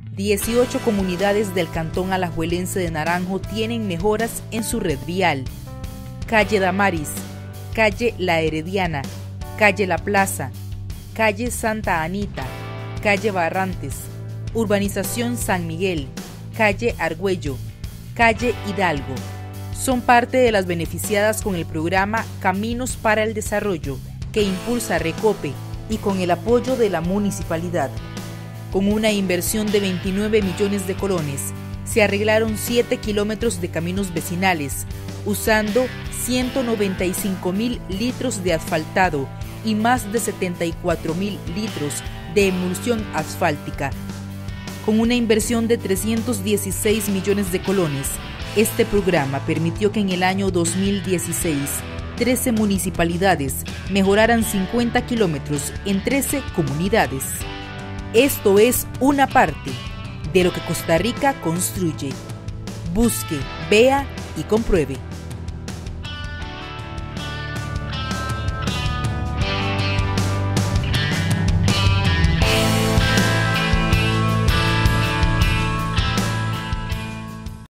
18 comunidades del cantón alajuelense de Naranjo tienen mejoras en su red vial. Calle Damaris, calle La Herediana, calle La Plaza, calle Santa Anita, calle Barrantes, urbanización San Miguel, calle Argüello, calle Hidalgo. Son parte de las beneficiadas con el programa Caminos para el Desarrollo, que impulsa Recope y con el apoyo de la municipalidad. Con una inversión de 29 millones de colones, se arreglaron 7 kilómetros de caminos vecinales, usando 195.000 litros de asfaltado y más de 74.000 litros de emulsión asfáltica. Con una inversión de 316 millones de colones, este programa permitió que en el año 2016, 13 municipalidades mejoraran 50 kilómetros en 13 comunidades. Esto es una parte de lo que Costa Rica construye. Busque, vea y compruebe.